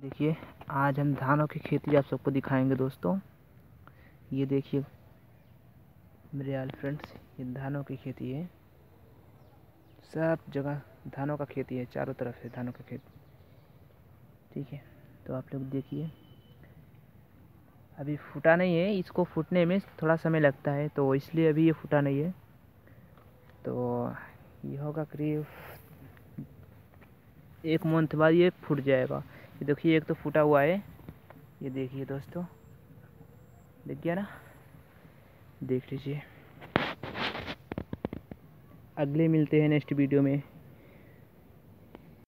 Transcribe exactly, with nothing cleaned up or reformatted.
देखिए, आज हम धानों की खेती आप सबको दिखाएंगे दोस्तों। ये देखिए मेरे ऑल फ्रेंड्स, ये धानों की खेती है। सब जगह धानों का खेती है, चारों तरफ है धानों का खेती। ठीक है, तो आप लोग देखिए, अभी फूटा नहीं है, इसको फूटने में थोड़ा समय लगता है, तो इसलिए अभी ये फूटा नहीं है। तो ये होगा करीब एक मंथ बाद ये फूट जाएगा। ये देखिए, एक तो फूटा हुआ है, ये देखिए दोस्तों, देख गया ना, देख लीजिए। अगले मिलते हैं नेक्स्ट वीडियो में।